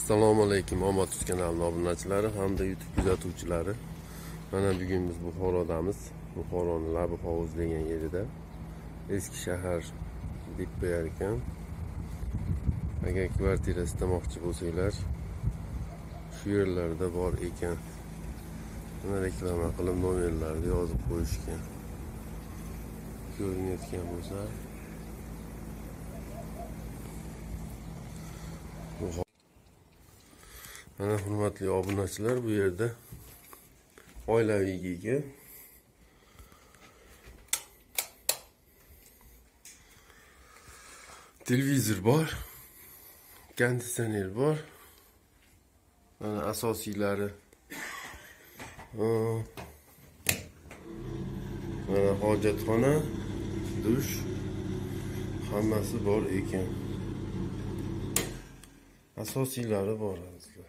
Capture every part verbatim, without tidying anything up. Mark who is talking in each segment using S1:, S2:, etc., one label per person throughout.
S1: Assalomu alaykum Omad Uz kanalining obunachilari hamda YouTube kuzatuvchilari. Mana bugun biz Buxorodamiz. Buxoroning Labi hovuz degan yerida eski shahar deb qo'yar ekan. Agar kvartira istamoqchi bo'lsanglar, shu yerlarda bor ekan. Mana reklama qilib nomerlarni yozib qo'yishgan. Ko'rinayotgan bo'lsa, mana hurmatli obunachilar, bu yerda oilaviy televizor bor, konditsioner bor. Mana asosiylari. Mana hojatxona, dush, hammasi bor ekan. Asosiylari bor azizlar.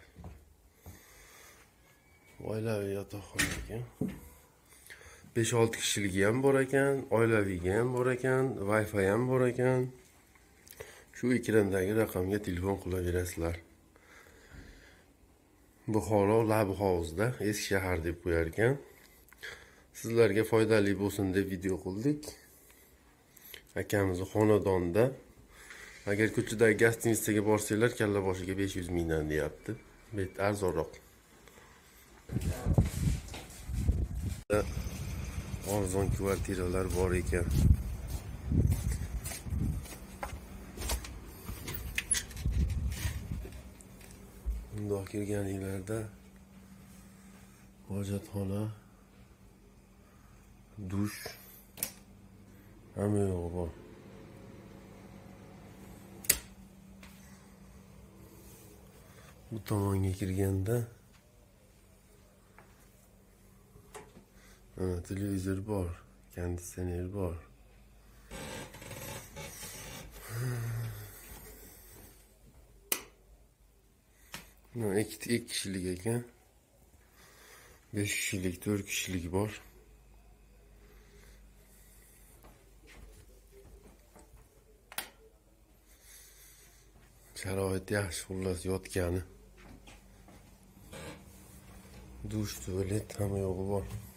S1: Oilaviy yotoqxona ekan. besh olti kishiligi ham bor ekan, oilaviyga ham bor ekan, Wi-Fi ham bor ekan. Shu ekrandagi raqamga telefon qilaverasizlar. Buxoro Labi hovuzda eski shahar deb qo'yar ekan. Sizlarga foydali bo'lsin deb video qildik. Akamizning xonadonida. Agar ko'chadagi gostinitsaga borsanglar, kalla boshiga besh yuz mingdan deyapti. Bet arzonroq. Arzon kvartiralar bor ekan. Bundoq kirganinglarda hojatxona, dush, hamma yo'q bor. Bu tomonga kirganda mana televizor bor, konditsioner bor. Mana ikki ikki kishilik ekan. besh kishilik, to'rt kishilik bor. Sharoit yaxshi, xullas yotgani. Dush, tualet hamma yo'g'i bor.